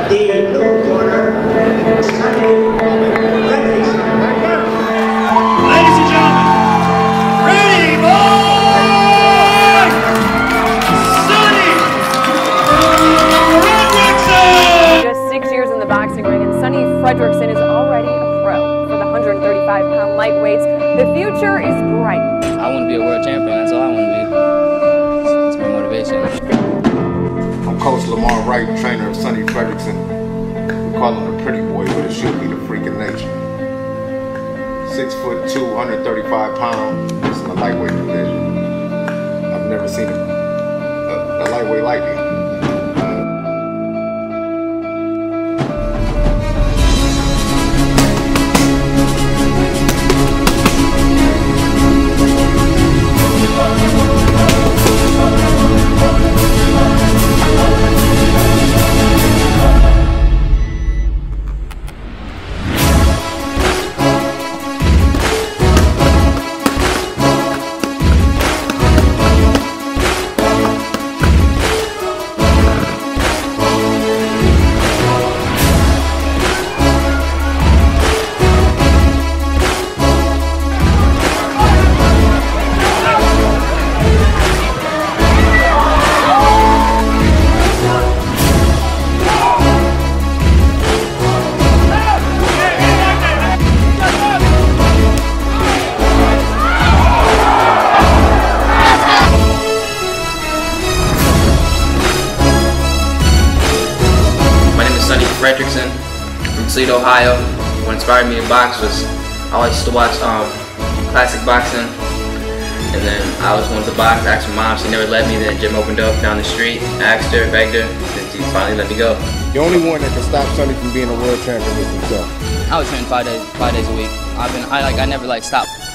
The blue corner, Sonny Fredrickson. Ladies and gentlemen, ready, boys! Sonny Fredrickson! Just 6 years in the boxing ring, and Sonny Fredrickson is already a pro for the 135-pound lightweights. The future is bright. I want to be a world champion. That's all I want to be. It's my motivation. I'm Coach Lamar Wright, trainer of Sonny Fredrickson. We call him the pretty boy, but it should be the freak of nature. 6'2", 135 pounds. It's in the lightweight division. I've never seen a lightweight like him. Fredrickson from Toledo, Ohio. What inspired me to box was I used to watch classic boxing, and then I always wanted to box. I asked my mom, she never let me. Then the gym opened up down the street. I asked her, begged her, and she finally let me go. The only one that can stop Sonny from being a world champion is himself. I was training 5 days a week. I never stopped